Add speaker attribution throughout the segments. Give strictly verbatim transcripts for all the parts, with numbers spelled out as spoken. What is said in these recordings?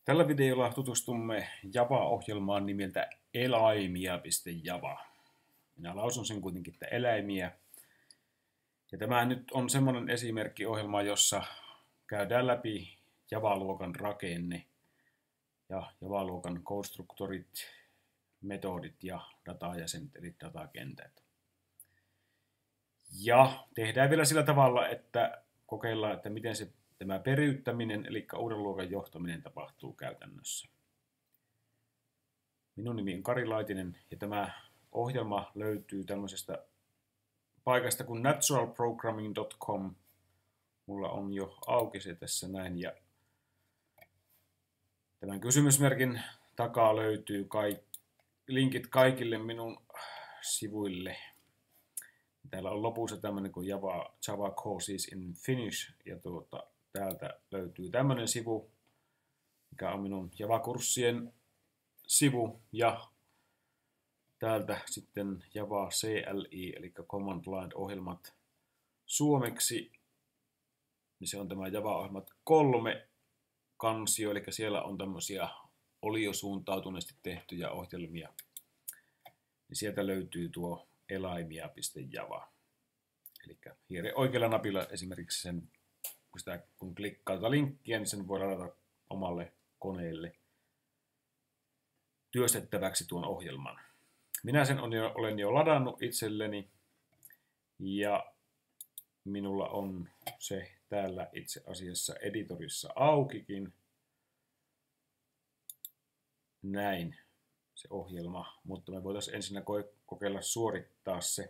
Speaker 1: Tällä videolla tutustumme Java-ohjelmaan nimeltä eläimiä piste java. Minä lausun sen kuitenkin, että eläimiä. Ja tämä nyt on semmoinen esimerkki ohjelmaa, jossa käydään läpi Java-luokan rakenne ja Java-luokan konstruktorit, metodit ja datajäsenet eli datakentät. Ja tehdään vielä sillä tavalla, että kokeillaan, että miten se tämä periyttäminen, eli uuden luokan johtaminen, tapahtuu käytännössä. Minun nimi on Kari Laitinen ja tämä ohjelma löytyy tämmöisestä paikasta kuin natural programming dot com. Mulla on jo auki se tässä näin ja tämän kysymysmerkin takaa löytyy kaik- linkit kaikille minun sivuille. Täällä on lopussa tämmöinen kuin Java, Java Courses in Finnish ja tuota, täältä löytyy tämmöinen sivu, mikä on minun Java-kurssien sivu ja täältä sitten Java C L I eli Command Line ohjelmat suomeksi. Se on tämä Java-ohjelmat kolme kansio, eli siellä on tämmöisiä oliosuuntautuneesti tehtyjä ohjelmia. Ja sieltä löytyy tuo eläimiä piste java. Eli oikealla napilla esimerkiksi sen, kun, sitä, kun klikkaa tätä linkkiä, niin sen voi ladata omalle koneelle työstettäväksi tuon ohjelman. Minä sen on jo, olen jo ladannut itselleni ja minulla on se täällä itse asiassa editorissa aukikin. Näin se ohjelma, mutta me voitaisiin ensin kokeilla suorittaa se.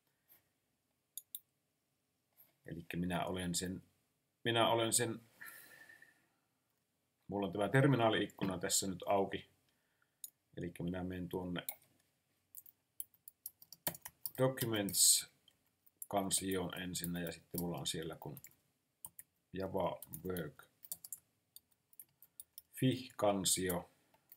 Speaker 1: Eli minä olen sen, minä olen sen, mulla on tämä terminaali-ikkuna tässä nyt auki. Eli minä menen tuonne Documents-kansioon ensin ja sitten mulla on siellä kun Java Work F I-kansio.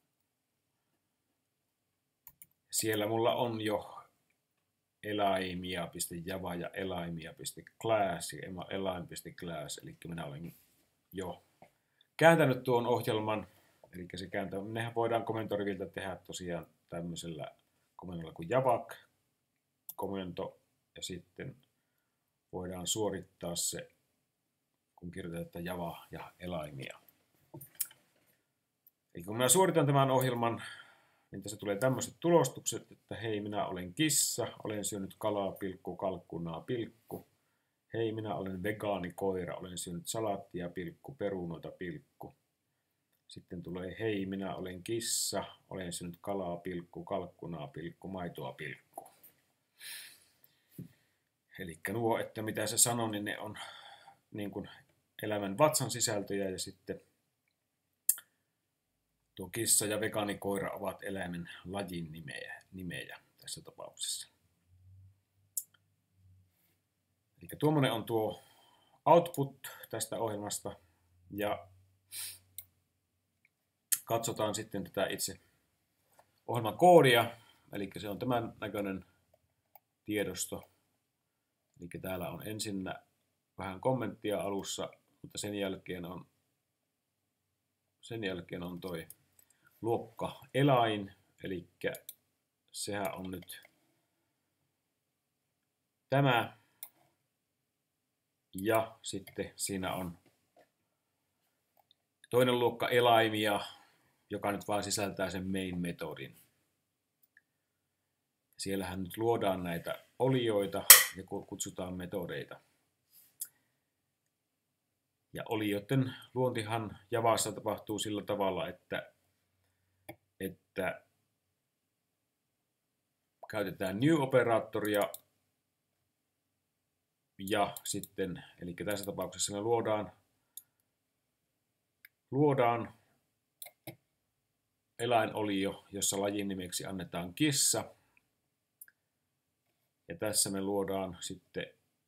Speaker 1: Siellä mulla on jo eläimiä piste java ja eläimiä piste class ja eläin piste class, eli minä olen jo kääntänyt tuon ohjelman, eli se kääntää, nehän voidaan komentoriviltä tehdä tosiaan tämmöisellä komennolla kuin javac komento ja sitten voidaan suorittaa se, kun kirjoitetaan java ja eläimiä. Eli kun minä suoritan tämän ohjelman, niin tässä tulee tämmöiset tulostukset, että hei, minä olen kissa, olen syönyt kalaa, pilkku, kalkkunaa, pilkku. Hei, minä olen vegaanikoira, olen syönyt salaattia, pilkku, perunoita, pilkku. Sitten tulee hei, minä olen kissa, olen syönyt kalaa, pilkku, kalkkunaa, pilkku, maitoa, pilkku. Eli nuo, että mitä se sanoo, niin ne on niin kuin elämän vatsan sisältöjä ja sitten tuo kissa ja vegaanikoira ovat eläimen lajin nimeä, nimeä tässä tapauksessa. Eli tuommoinen on tuo output tästä ohjelmasta ja katsotaan sitten tätä itse ohjelman koodia. Eli se on tämän näköinen tiedosto. Eli täällä on ensin vähän kommenttia alussa, mutta sen jälkeen on, sen jälkeen on toi luokka eläin, eli sehän on nyt tämä, ja sitten siinä on toinen luokka eläimiä, joka nyt vaan sisältää sen main-metodin. Siellähän nyt luodaan näitä olioita ja kutsutaan metodeita. Ja olioiden luontihan Javassa tapahtuu sillä tavalla, että että käytetään new-operaattoria ja sitten, eli tässä tapauksessa me luodaan, luodaan eläinolio, jossa lajin nimeksi annetaan kissa. Ja tässä me luodaan sitten,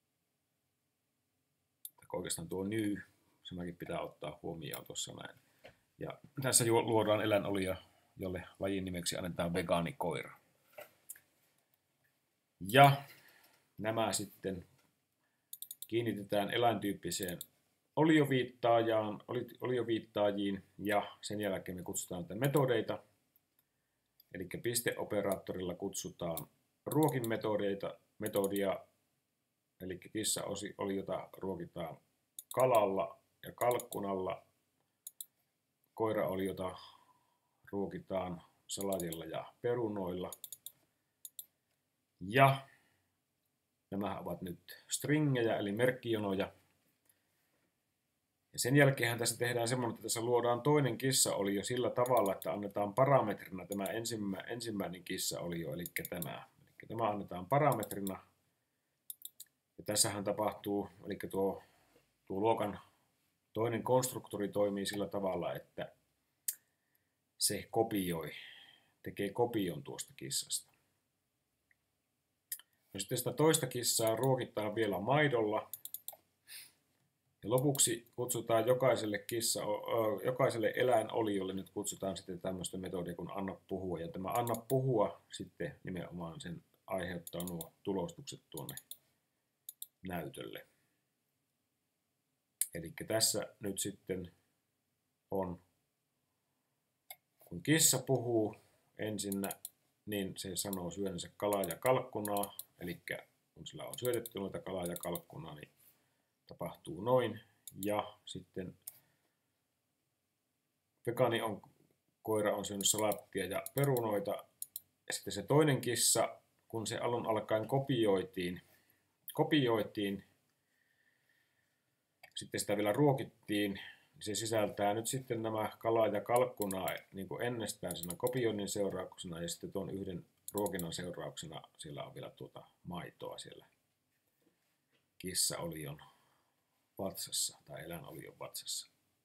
Speaker 1: oikeastaan tuo new, se mäkin pitää ottaa huomioon tuossa näin. Ja tässä luodaan eläinolio, jolle lajin nimeksi annetaan vegaanikoira. Ja nämä sitten kiinnitetään eläintyyppiseen olioviittaajaan, oli, olioviittaajiin ja sen jälkeen me kutsutaan näitä metodeita. Eli pisteoperaattorilla kutsutaan ruokin metodeita, metodia, eli kissaoliota ruokitaan kalalla ja kalkkunalla. Koiraoliota ruokitaan salatilla ja perunoilla. Ja nämä ovat nyt stringejä eli merkkijonoja. Ja sen jälkeen tässä tehdään semmoinen, että tässä luodaan toinen kissaolio sillä tavalla, että annetaan parametrina tämä ensimmä, ensimmäinen kissaolio, eli tämä. Eli tämä annetaan parametrina. Ja tässähän tapahtuu, eli tuo, tuo luokan toinen konstruktori toimii sillä tavalla, että se kopioi, tekee kopion tuosta kissasta. No sitten sitä toista kissaa ruokitaan vielä maidolla. Ja lopuksi kutsutaan jokaiselle, kissa, jokaiselle eläinoliolle, nyt kutsutaan sitten tämmöistä metodia kuin anna puhua. Ja tämä anna puhua sitten nimenomaan sen aiheuttaa nuo tulostukset tuonne näytölle. Eli tässä nyt sitten on, kun kissa puhuu ensinnä, niin se sanoo syöneensä kalaa ja kalkkunaa. Eli kun sillä on syötetty noita kalaa ja kalkkunaa, niin tapahtuu noin. Ja sitten Pekani on, koira on syönyt salattia ja perunoita. Ja sitten se toinen kissa, kun se alun alkaen kopioitiin, kopioitiin, sitten sitä vielä ruokittiin, niin se sisältää nyt sitten nämä kalaa ja kalkkunaa niin kuin ennestään siinä kopioinnin seurauksena, ja sitten tuon yhden ruokinnan seurauksena siellä on vielä tuota maitoa siellä kissaolion vatsassa tai eläinolion vatsassa.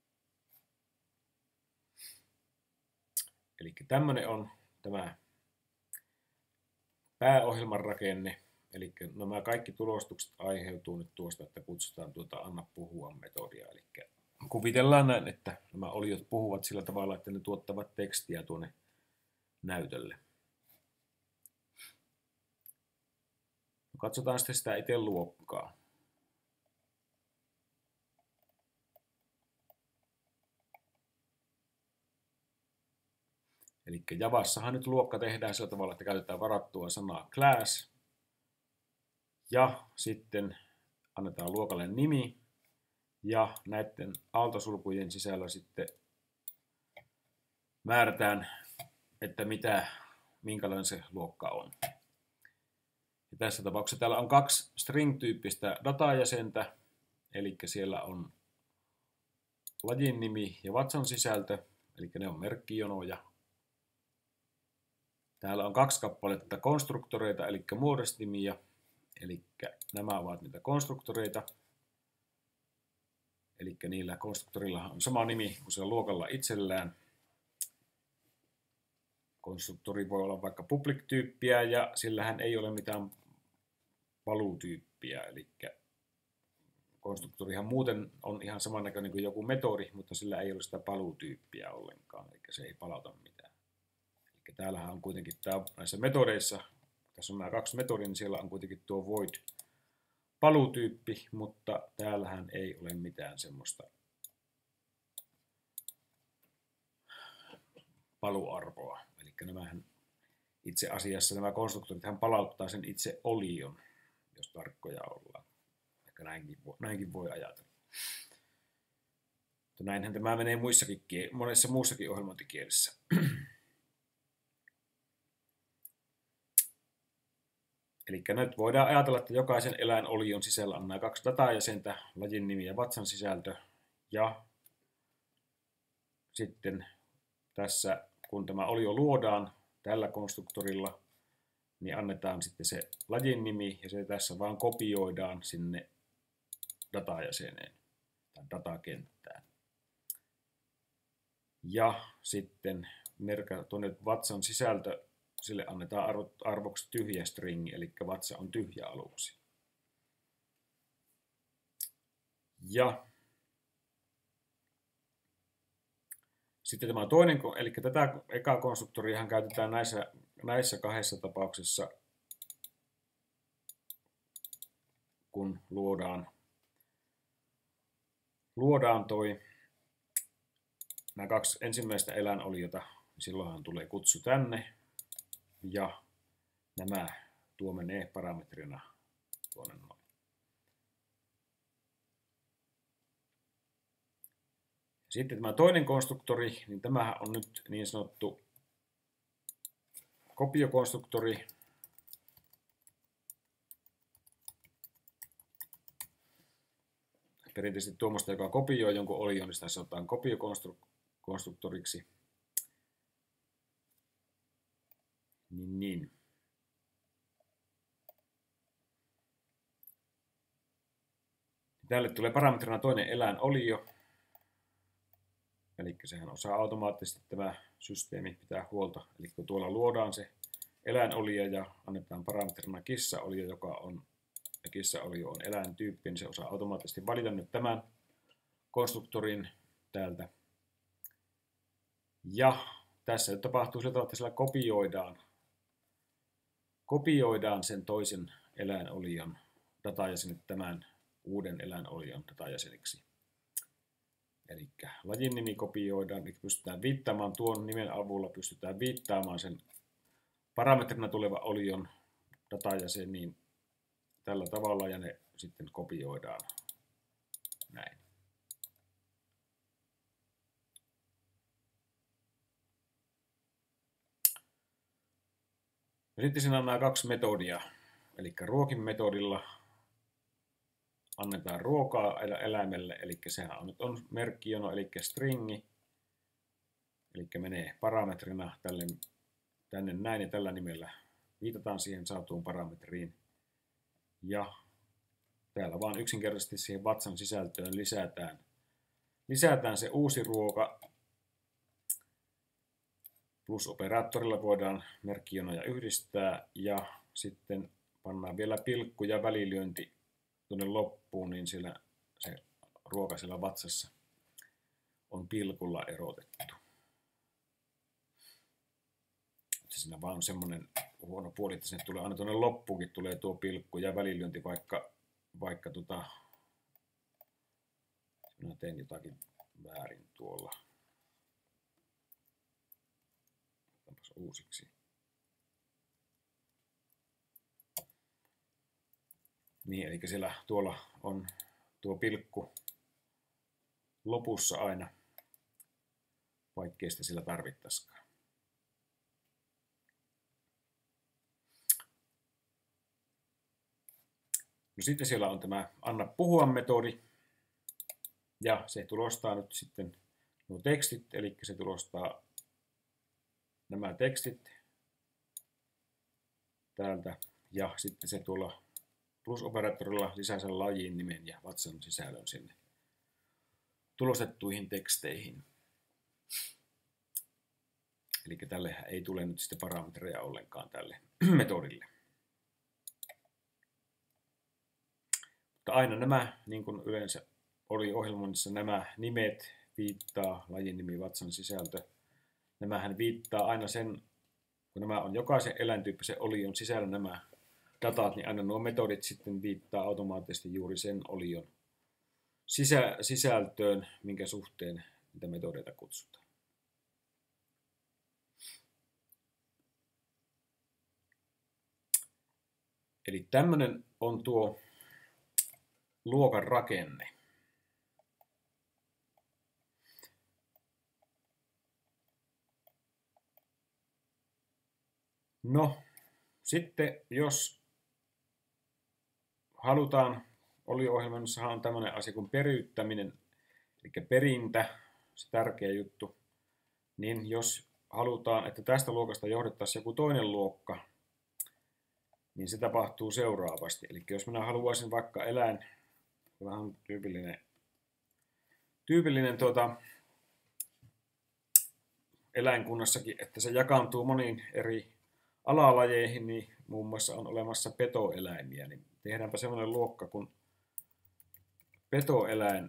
Speaker 1: Eli tämmöinen on tämä pääohjelman rakenne. Eli nämä kaikki tulostukset aiheutuu nyt tuosta, että kutsutaan tuota anna puhua metodia. Eli kuvitellaan näin, että nämä oliot puhuvat sillä tavalla, että ne tuottavat tekstiä tuonne näytölle. Katsotaan sitten sitä itse luokkaa. Eli Javassahan nyt luokka tehdään sillä tavalla, että käytetään varattua sanaa class. Ja sitten annetaan luokalle nimi. Ja näiden aaltosulkujen sisällä sitten määrätään, että mitä, minkälainen se luokka on. Ja tässä tapauksessa täällä on kaksi string-tyyppistä datajäsentä. Eli siellä on lajin nimi ja vatsan sisältö. Eli ne on merkkijonoja. Täällä on kaksi kappaletta konstruktoreita, eli muodostimia. Eli nämä ovat niitä konstruktoreita. Eli niillä konstruktorilla on sama nimi kuin sillä luokalla itsellään. Konstruktori voi olla vaikka public-tyyppiä ja sillähän ei ole mitään paluu-tyyppiä. Eli konstruktorihan muuten on ihan samannäköinen kuin joku metodi, mutta sillä ei ole sitä paluu-tyyppiä ollenkaan, eli se ei palauta mitään. Eli täällähän on kuitenkin tämä, näissä metodeissa, tässä on nämä kaksi metodia, niin siellä on kuitenkin tuo void paluutyyppi, mutta täällähän ei ole mitään semmoista paluarvoa. Eli nämähän itse asiassa nämä konstruktorithan palauttaa sen itse olion, jos tarkkoja ollaan. Ehkä näinkin voi, näinkin voi ajatella. Mutta näinhän tämä menee muissakin, monessa muussakin ohjelmointikielessä. Eli nyt voidaan ajatella, että jokaisen eläinolion sisällä on nämä kaksi datajäsentä, lajin nimi ja vatsan sisältö. Ja sitten tässä, kun tämä olio luodaan tällä konstruktorilla, niin annetaan sitten se lajin nimi ja se tässä vaan kopioidaan sinne datajäseneen tai datakenttään. Ja sitten tuonne vatsan sisältö, sille annetaan arvo, arvoksi tyhjä string, eli vatsa on tyhjä aluksi. Ja sitten tämä toinen, eli tätä ekaa konstruktoriahan käytetään näissä, näissä kahdessa tapauksessa, kun luodaan luodaan toi, nämä kaksi ensimmäistä eläinoliota, niin silloinhan tulee kutsu tänne, ja nämä tuo menee parametrina tuonne noin. Sitten tämä toinen konstruktori, niin tämä on nyt niin sanottu kopiokonstruktori. Perinteisesti tuommoista, joka kopioi jonkun olion, niin sitä sanotaan kopiokonstruktoriksi. Niin, niin. Tälle tulee parametrina toinen eläinolio. Eli sehän osaa automaattisesti tämä systeemi pitää huolta. Eli kun tuolla luodaan se eläinolio ja annetaan parametrina kissaolio, joka on, ja kissaolio on eläintyyppi, niin se osaa automaattisesti valita nyt tämän konstruktorin täältä. Ja tässä nyt tapahtuu sillä tavalla, että siellä kopioidaan, kopioidaan sen toisen eläinolion datajäsenet tämän uuden eläinolion datajäseniksi. Eli lajin nimi kopioidaan, eli pystytään viittaamaan tuon nimen avulla, pystytään viittaamaan sen parametrina tuleva olion datajäseniin tällä tavalla, ja ne sitten kopioidaan näin. Ja sitten siinä on nämä kaksi metodia, eli ruokin metodilla annetaan ruokaa eläimelle, eli sehän on nyt on merkkijono, eli stringi, eli menee parametrina tälle, tänne näin ja tällä nimellä viitataan siihen saatuun parametriin. Ja täällä vaan yksinkertaisesti siihen vatsan sisältöön lisätään, lisätään se uusi ruoka. Plus operaattorilla voidaan merkkijonoja yhdistää ja sitten pannaan vielä pilkku ja välilyönti tuonne loppuun, niin siellä se ruoka siellä vatsassa on pilkulla erotettu. Siinä vaan on semmoinen huono puoli, että sinne tulee aina tuonne loppuunkin tulee tuo pilkku ja välilyönti, vaikka, vaikka tota, minä teen jotakin väärin tuolla. Otanpas uusiksi. Niin, eli siellä tuolla on tuo pilkku lopussa aina, vaikkei sitä sillä tarvittaisikaan. No sitten siellä on tämä anna puhua metodi, ja se tulostaa nyt sitten nuo tekstit, eli se tulostaa nämä tekstit täältä, ja sitten se tuolla plus-operaattorilla lisää sen lajin nimen ja vatsan sisällön sinne tulostettuihin teksteihin. Eli tälle ei tule nyt sitten parametreja ollenkaan tälle metodille. Mutta aina nämä, niin kuin yleensä oli ohjelmoinnissa, nämä nimet viittaa, lajin nimi, vatsan sisältö. Nämähän viittaa aina sen, kun nämä on jokaisen eläintyyppisen olion sisällä nämä datat, niin aina nuo metodit sitten viittaa automaattisesti juuri sen olion sisä, sisältöön, minkä suhteen niitä metodeita kutsutaan. Eli tämmöinen on tuo luokan rakenne. No, sitten jos halutaan, olio-ohjelmassa on tämmöinen asia kuin periyttäminen, eli perintä, se tärkeä juttu, niin jos halutaan, että tästä luokasta johdettaisiin joku toinen luokka, niin se tapahtuu seuraavasti. Eli jos minä haluaisin vaikka eläin, vähän tyypillinen, tyypillinen tuota, eläinkunnassakin, että se jakaantuu moniin eri alalajeihin, niin muun muassa on olemassa petoeläimiä, niin tehdäänpä semmoinen luokka kuin petoeläin,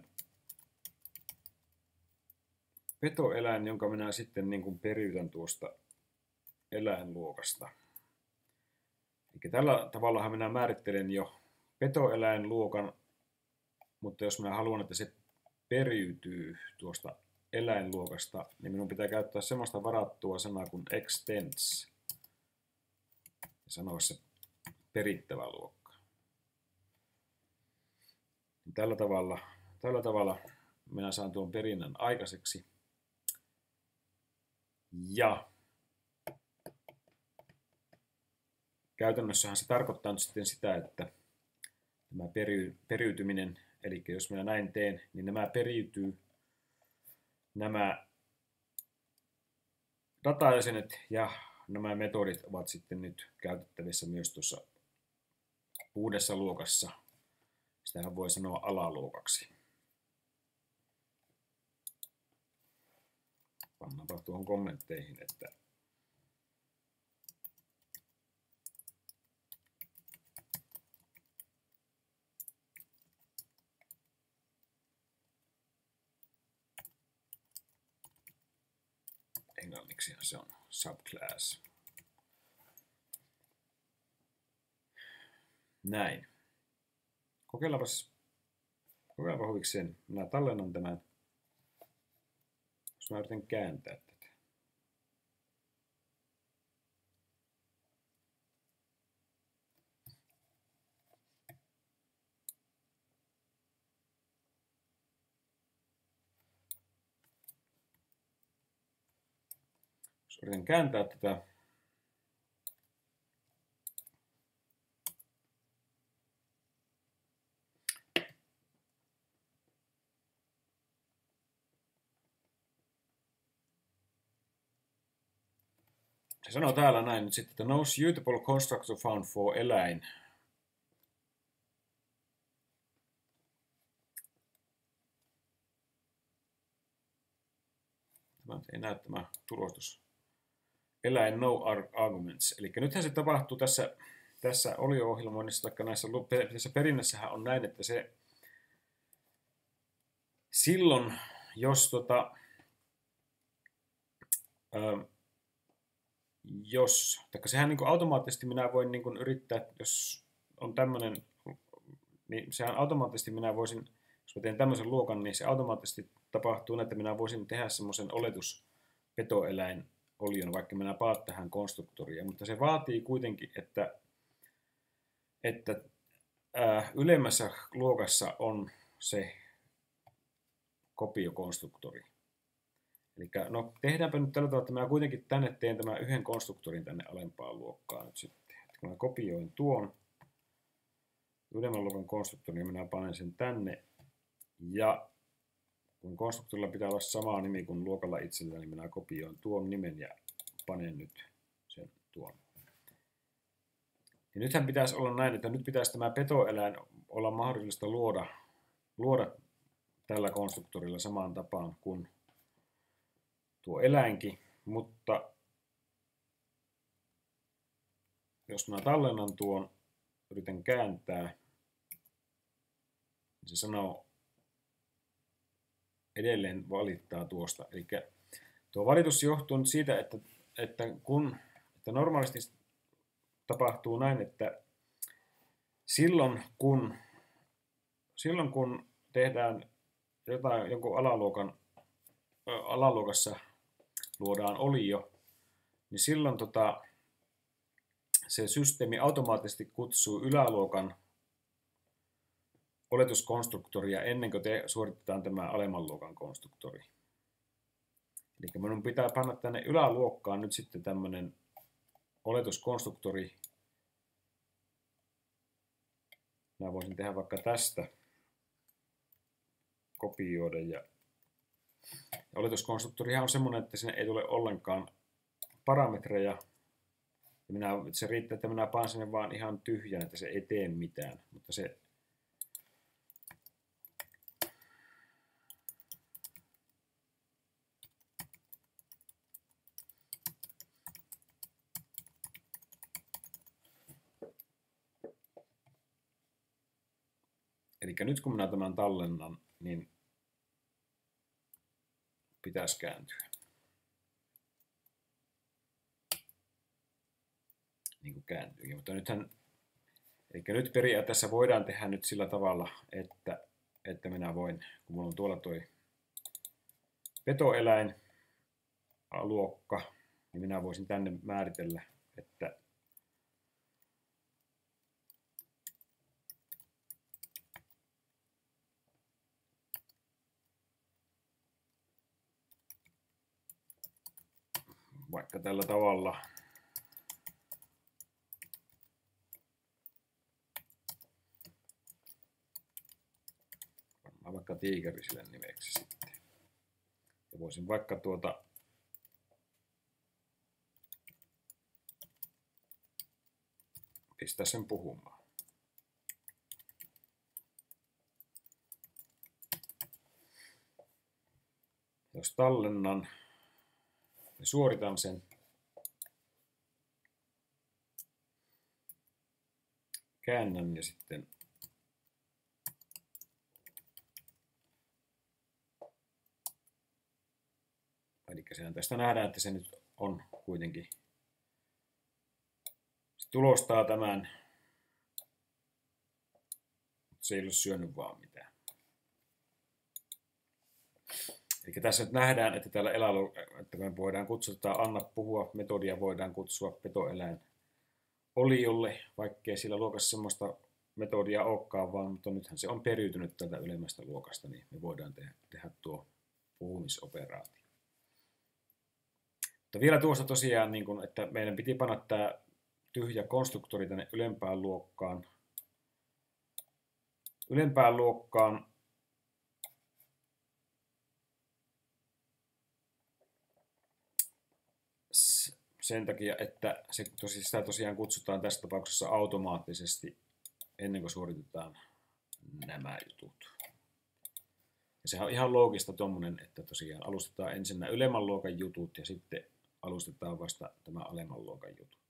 Speaker 1: petoeläin, jonka minä sitten niin kuin periytän tuosta eläinluokasta. Eli tällä tavallahan minä määrittelen jo petoeläinluokan, mutta jos minä haluan, että se periytyy tuosta eläinluokasta, niin minun pitää käyttää semmoista varattua sanaa kuin extends ja sanoa se perittävä luokka. Tällä tavalla, tällä tavalla minä saan tuon perinnän aikaiseksi. Ja käytännössähän se tarkoittaa nyt sitten sitä, että tämä pery, periytyminen, eli jos minä näin teen, niin nämä periytyy, nämä datajäsenet ja nämä metodit ovat sitten nyt käytettävissä myös tuossa uudessa luokassa. Sitähän voi sanoa alaluokaksi. Pannaanpa tuohon kommentteihin, että englanniksi se on subclass. Näin. Kokeillaanpas, kokeillaanpa huvikseen. Minä tallennan tämän. Jos mä yritän kääntää tätä. Jos yritän kääntää tätä. Se sanoo täällä näin nyt sitten, että no suitable constructor found for eläin. Tämä ei näy tämä tulostus. Eläin no arguments. Eli nythän se tapahtuu tässä, tässä olio-ohjelmoinnissa, tai näissä, tässä perinnässähän on näin, että se silloin, jos tota, ö, jos, taikka sehän niin kuin automaattisesti minä voin niin kuin yrittää, jos on tämmöinen, niin sehän automaattisesti minä voisin, jos mä teen tämmöisen luokan, niin se automaattisesti tapahtuu, että minä voisin tehdä semmoisen oletuspetoeläinolion, vaikka minä paat tähän konstruktoriin, mutta se vaatii kuitenkin, että, että ää, ylemmässä luokassa on se kopiokonstruktori. Eli no tehdäänpä nyt tällä tavalla, että mä kuitenkin tänne teen tämän yhden konstruktorin tänne alempaan luokkaan nyt sitten. Että kun mä kopioin tuon ylemmän luokan konstruktorin, minä panen sen tänne. Ja kun konstruktorilla pitää olla sama nimi kuin luokalla itsellä, niin minä kopioin tuon nimen ja panen nyt sen tuon. Ja nythän pitäisi olla näin, että nyt pitäisi tämä petoeläin olla mahdollista luoda, luoda tällä konstruktorilla samaan tapaan kuin tuo eläinkin, mutta jos mä tallennan tuon, yritän kääntää, niin se sanoo edelleen valittaa tuosta. Eli tuo valitus johtuu nyt siitä, että, että, kun, että normaalisti tapahtuu näin, että silloin kun, silloin kun tehdään jotain, jonkun alaluokan, alaluokassa luodaan olio, niin silloin tota, se systeemi automaattisesti kutsuu yläluokan oletuskonstruktoria ennen kuin te suoritetaan tämä alemman luokan konstruktori. Eli minun pitää panna tänne yläluokkaan nyt sitten tämmöinen oletuskonstruktori. Mä voisin tehdä vaikka tästä kopioida ja oletuskonstruktorihan on semmoinen, että sinne ei tule ollenkaan parametreja. Minä, se riittää, että minä panen sinne vaan ihan tyhjän, että se ei tee mitään. Mutta se Eli nyt kun minä tämän tallennan, niin pitäisi kääntyä. Niin kuin kääntyykin. Mutta nythän, eli nyt periaatteessa voidaan tehdä nyt sillä tavalla, että, että minä voin, kun mulla on tuolla toi petoeläin luokka, niin minä voisin tänne määritellä, että vaikka tällä tavalla vaikka tiikeri sille nimeksi sitten. Ja voisin vaikka tuota pistää sen puhumaan. Jos tallennan ja suoritan sen, käännän ja sitten eli sehän tästä nähdään, että se nyt on kuitenkin, se tulostaa tämän, mutta se ei ole syönyt vaan mitään. Eli tässä nyt nähdään, että täällä elälu, että me voidaan kutsua tätä anna puhua metodia, voidaan kutsua petoeläin oliolle, vaikkei sillä luokassa semmoista metodia olekaan, vaan mutta nythän se on periytynyt tältä ylemmästä luokasta, niin me voidaan tehdä, tehdä tuo puhumisoperaatio. Mutta vielä tuossa tosiaan, niin kun, että meidän piti panna tämä tyhjä konstruktori tänne ylempään luokkaan. Ylempään luokkaan sen takia, että se tosi, sitä tosiaan kutsutaan tässä tapauksessa automaattisesti ennen kuin suoritetaan nämä jutut. Ja sehän on ihan loogista tommonen, että tosiaan alustetaan ensin nämä ylemmän luokan jutut ja sitten alustetaan vasta tämä alemman luokan jutut.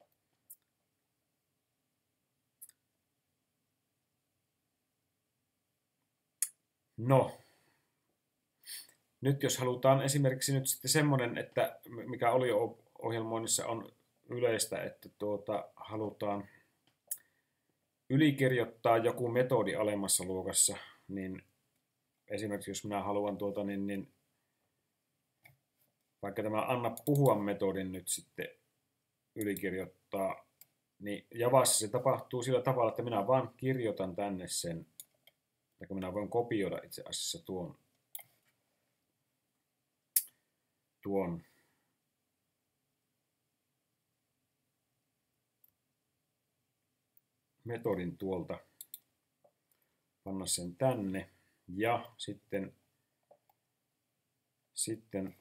Speaker 1: No, nyt jos halutaan esimerkiksi nyt sitten semmoinen, että mikä oli ohjelmoinnissa on yleistä, että tuota, halutaan ylikirjoittaa joku metodi alemmassa luokassa, niin esimerkiksi jos minä haluan tuota, niin, niin vaikka tämä anna puhua metodin nyt sitten ylikirjoittaa, niin Javassa se tapahtuu sillä tavalla, että minä vaan kirjoitan tänne sen, tai minä voin kopioida itse asiassa tuon, tuon metodin tuolta, panna sen tänne ja sitten, sitten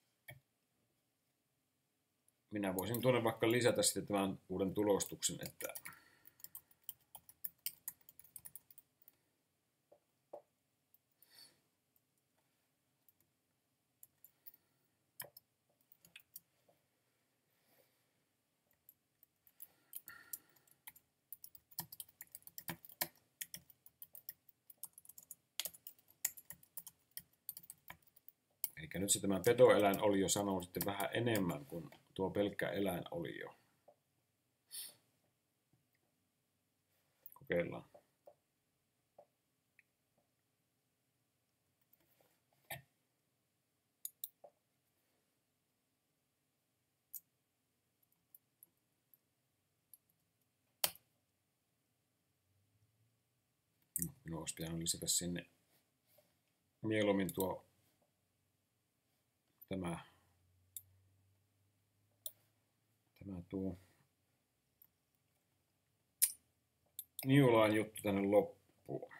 Speaker 1: minä voisin tuonne vaikka lisätä sitten tämän uuden tulostuksen, että eli nyt se tämä petoeläin olio sanoo sitten vähän enemmän kuin tuo pelkkä eläin olio. Kokeillaan. Minun olisi pitänyt lisätä sinne mieluummin tuo tämä, tämä tuo Newline juttu tänne loppuun.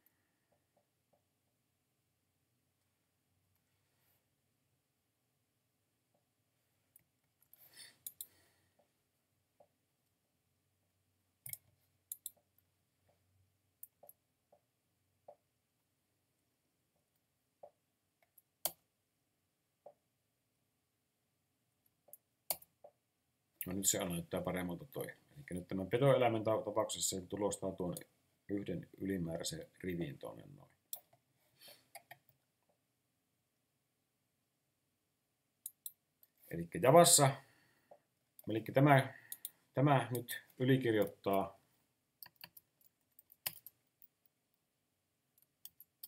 Speaker 1: No nyt se näyttää paremmalta toi. Eli nyt tämän petoeläimen tapauksessa se tulostaa tuon yhden ylimääräisen rivin tuonne noin. Eli Javassa, eli tämä, tämä nyt ylikirjoittaa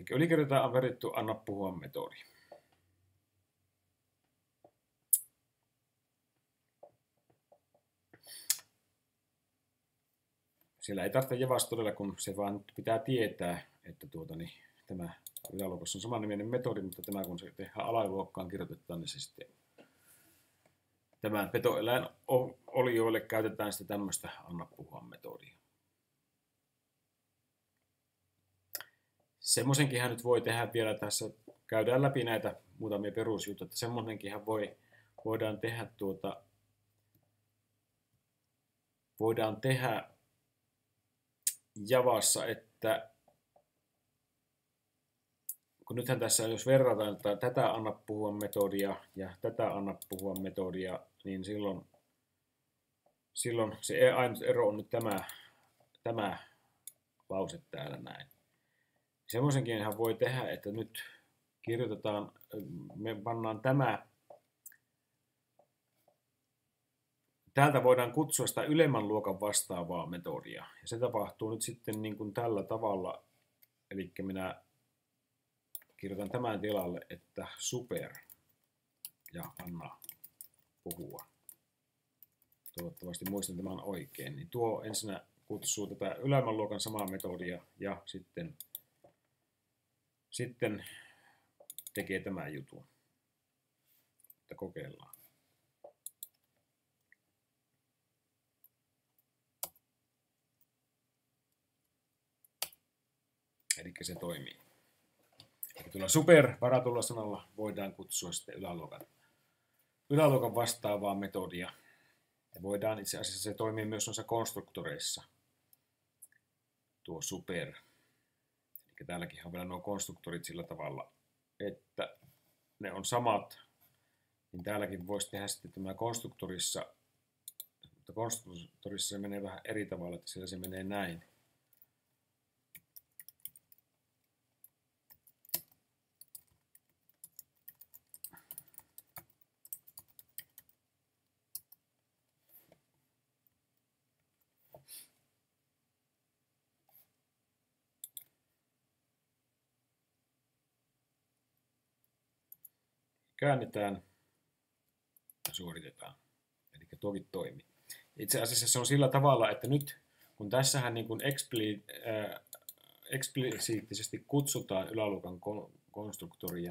Speaker 1: ylikirjoitetaan on veritty anna puhua metodi. Siellä ei tarvitse javasta todella, kun se vaan pitää tietää, että tuota, niin, tämä yläluokassa on samanniminen metodi, mutta tämä kun se tehdään alaluokkaan kirjoitetaan, niin se sitten tämän petoeläin olioille käytetään sitä tämmöistä anna puhua metodia. Semmoisenkinhan nyt voi tehdä vielä tässä, käydään läpi näitä muutamia perusjuttuja, että semmoinenkinhan voi, voidaan tehdä tuota, voidaan tehdä Javassa, että kun nythän tässä, jos verrataan että tätä anna puhua metodia ja tätä anna puhua metodia, niin silloin, silloin se ainut ero on nyt tämä, tämä lause täällä näin. Semmoisenkin voi tehdä, että nyt kirjoitetaan, me pannaan tämä, täältä voidaan kutsua sitä ylemmän luokan vastaavaa metodia. Ja se tapahtuu nyt sitten niin kuin tällä tavalla, eli minä kirjoitan tämän tilalle, että super ja anna puhua. Toivottavasti muistan tämän oikein. Niin tuo ensinnä kutsuu tätä ylemmän luokan samaa metodia ja sitten, sitten tekee tämän jutun. Että kokeillaan. Eli se toimii. Eli tuolla super varatulla sanalla voidaan kutsua sitten yläluokan, yläluokan vastaavaa metodia. Ja voidaan itse asiassa se toimii myös noissa konstruktoreissa. Tuo super. Eli täälläkin on vielä nuo konstruktorit sillä tavalla, että ne on samat. Niin täälläkin voisi tehdä sitten tämä konstruktorissa. Mutta konstruktorissa se menee vähän eri tavalla, että siellä se menee näin. Käännetään ja suoritetaan. Eli tuokin toimii. Itse asiassa se on sillä tavalla, että nyt kun tässähän niin kuin ekspli, äh, eksplisiittisesti kutsutaan yläluokan konstruktoria,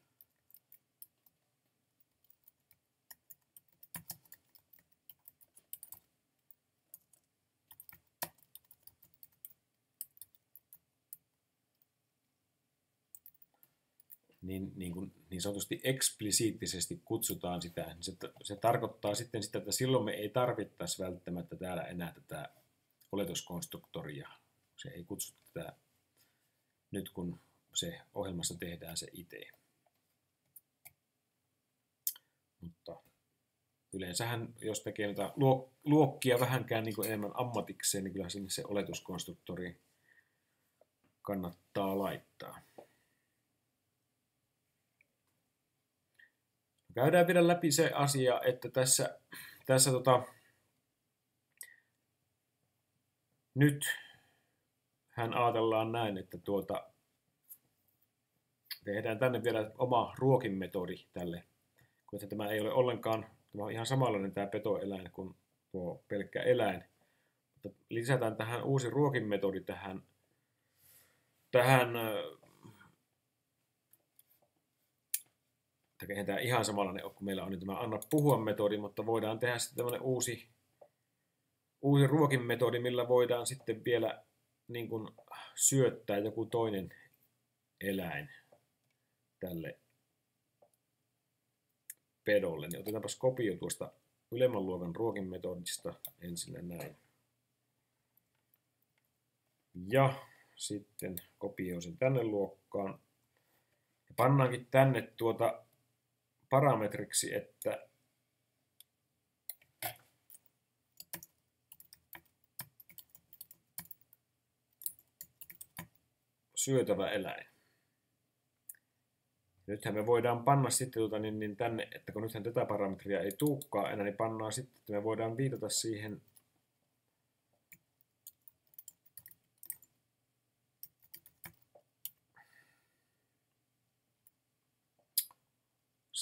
Speaker 1: niin, niin, kuin, niin sanotusti eksplisiittisesti kutsutaan sitä, niin se, se tarkoittaa sitten sitä, että silloin me ei tarvittaisi välttämättä täällä enää tätä oletuskonstruktoria. Se ei kutsu tätä nyt, kun se ohjelmassa tehdään se itse. Mutta yleensähän, jos tekee noita luokkia vähänkään niin kuin enemmän ammatikseen, niin kyllä sinne se oletuskonstruktori kannattaa laittaa. Käydään vielä läpi se asia, että tässä, tässä tota, nyt hän ajatellaan näin, että tuota, tehdään tänne vielä oma ruokinmetodi tälle, kun tämä ei ole ollenkaan, tämä on ihan samanlainen tämä petoeläin kuin tuo pelkkä eläin, mutta lisätään tähän uusi ruokinmetodi tähän, tähän Eihän tämä ihan samanlainen ole, kun meillä on nyt tämä anna puhua metodi, mutta voidaan tehdä sitten tämmöinen uusi, uusi ruokinmetodi, millä voidaan sitten vielä niin kuin syöttää joku toinen eläin tälle pedolle. Niin otetaanpas kopio tuosta ylemmän luokan ruokinmetodista ensin näin. Ja sitten kopio sen tänne luokkaan. Ja pannaankin tänne tuota parametriksi, että syötävä eläin. Nythän me voidaan panna sitten tuota, niin, niin tänne, että kun nythän tätä parametria ei tulekaan enää, niin pannaan sitten, että me voidaan viitata siihen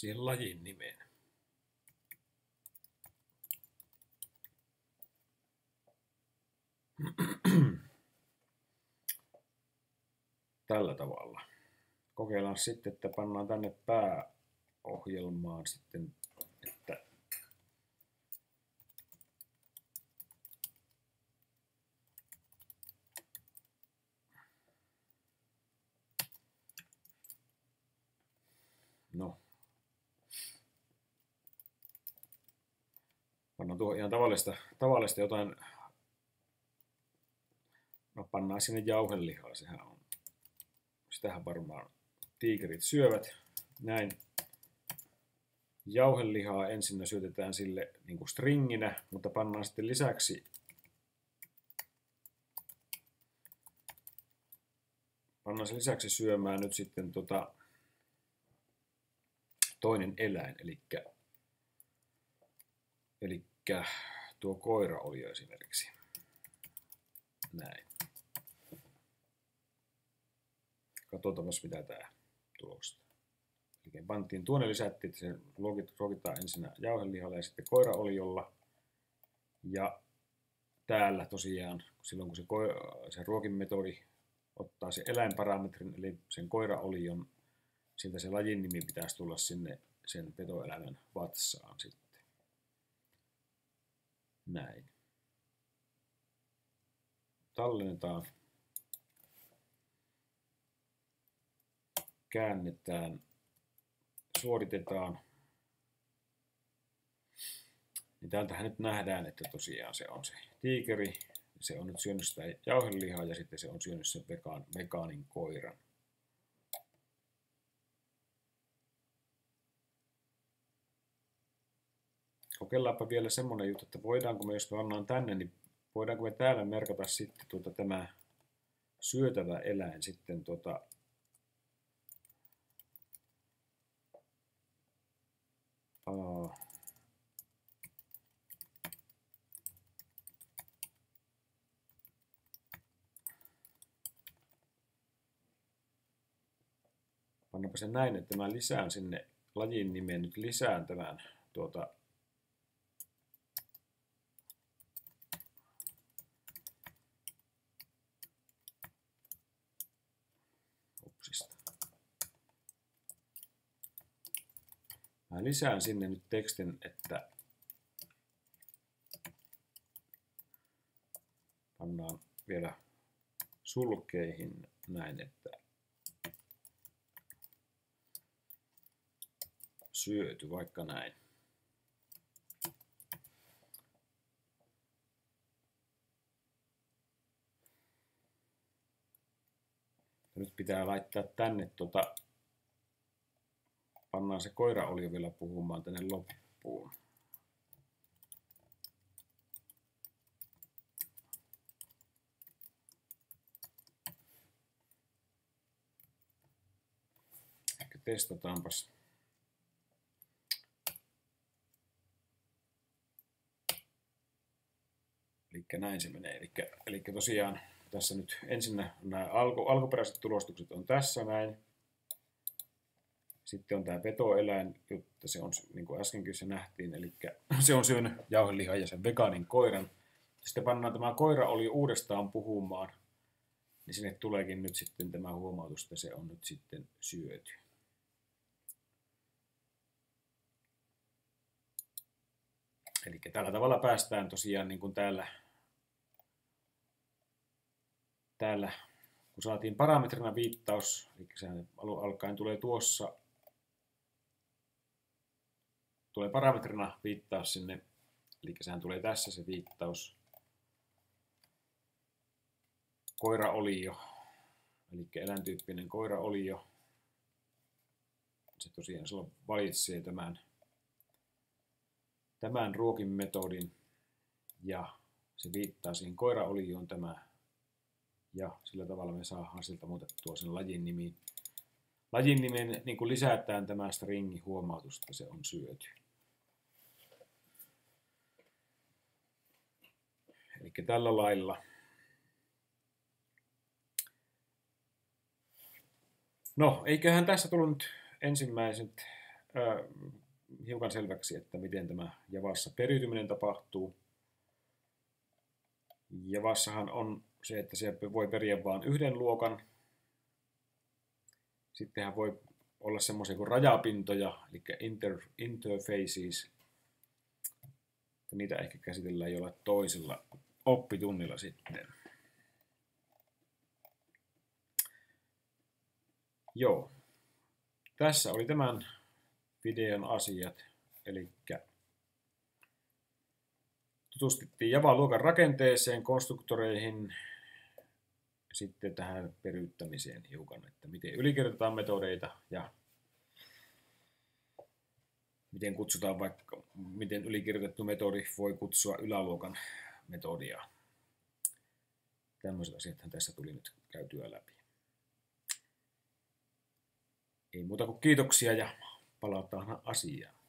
Speaker 1: siihen lajin nimeen. Tällä tavalla. Kokeillaan sitten, että pannaan tänne pääohjelmaan sitten, että no, pannaan tuohon ihan tavallista, tavallista jotain, no pannaan sinne jauhelihaa, sehän on, sitähän varmaan tiikerit syövät, näin. Jauhelihaa ensin syötetään sille niin kuin stringinä, mutta pannaan sitten lisäksi pannaan sen lisäksi syömään nyt sitten tota toinen eläin, eli eli tuo koira oli jo esimerkiksi. Näin. Katsotaan mitä tää tulostaa. Eli pantiin tuonne, lisättiin, että se ruokitaan ensin jauhelihalla ja sitten koiraoliolla. Ja täällä tosiaan, silloin kun se, se ruokimetodi ottaa se eläinparametrin, eli sen koiraolion, siltä se lajin nimi pitäisi tulla sinne sen petoeläimen vatsaan sitten. Näin. Tallennetaan. Käännetään. Suoritetaan. Niin täältähän nyt nähdään, että tosiaan se on se tiikeri. Se on nyt syönyt sitä jauhelihaa ja sitten se on syönyt sen vegaan, vegaanin koiran. Kokeillaanpa vielä semmonen juttu, että voidaanko me, jos me pannaan tänne, niin voidaanko me täällä merkata sitten tuota, tämä syötävä eläin sitten tuota, aa, pannaanpa se näin, että mä lisään sinne lajin nimeen nyt lisään tämän tuota Mä lisään sinne nyt tekstin, että pannaan vielä sulkeihin näin, että syöty, vaikka näin. Nyt pitää laittaa tänne tota, pannaan se koiraolio vielä puhumaan tänne loppuun. Ehkä testataanpas. Eli näin se menee. Eli, eli tosiaan tässä nyt ensin nämä alku, alkuperäiset tulostukset on tässä näin. Sitten on tämä petoeläin, jotta se on, niin kuin äskenkin se nähtiin, eli se on syönyt jauhelihaa ja sen vegaanin koiran. Sitten pannaan tämä koira oli uudestaan puhumaan, niin sinne tuleekin nyt sitten tämä huomautus, että se on nyt sitten syöty. Eli tällä tavalla päästään tosiaan niin kuin täällä, täällä kun saatiin parametrina viittaus, eli sehän alun alkaen tulee tuossa, tulee parametrina viittaus sinne, eli sehän tulee tässä se viittaus, koiraolio, eli eläintyyppinen koiraolio, se tosiaan silloin valitsee tämän, tämän ruokimetodin ja se viittaa siihen koiraolioon tämä, ja sillä tavalla me saadaan siltä muutettua sen lajin nimi. Lajin nimen niin kuin lisätään tämä stringi huomautus, että se on syöty. Eli tällä lailla. No, eiköhän tässä tullut nyt ensimmäiset ää, hiukan selväksi, että miten tämä Javassa periytyminen tapahtuu. Javassahan on se, että se voi periä vain yhden luokan. Sittenhän voi olla semmoisia kuin rajapintoja, eli inter, interfaces. Niitä ehkä käsitellään jollain toisella oppitunnilla sitten. Joo. Tässä oli tämän videon asiat. Eli tutustuttiin Java-luokan rakenteeseen, konstruktoreihin, sitten tähän periyttämiseen hiukan, että miten ylikirjoitetaan metodeita ja miten kutsutaan vaikka, miten ylikirjoitettu metodi voi kutsua yläluokan metodia. Tämmöiset asiathan tässä tuli nyt käytyä läpi. Ei muuta kuin kiitoksia ja palataan asiaan.